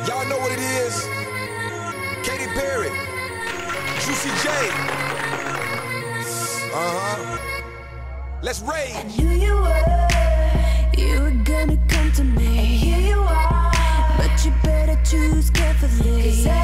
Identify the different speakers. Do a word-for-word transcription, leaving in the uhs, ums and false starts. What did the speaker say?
Speaker 1: Y'all know what it is. Katy Perry, Juicy J. Uh-huh. Let's rage.
Speaker 2: I knew you were, you were gonna come to me. And here you are, but you better choose carefully. 'Cause I